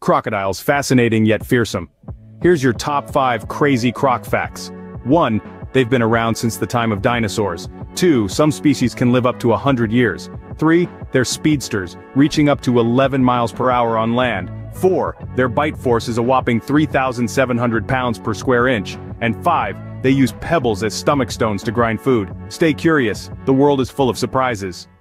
Crocodiles, fascinating yet fearsome. Here's your top 5 crazy croc facts. 1. They've been around since the time of dinosaurs. 2. Some species can live up to 100 years. 3. They're speedsters, reaching up to 11 miles per hour on land. 4. Their bite force is a whopping 3,700 pounds per square inch. And 5. They use pebbles as stomach stones to grind food. Stay curious, the world is full of surprises.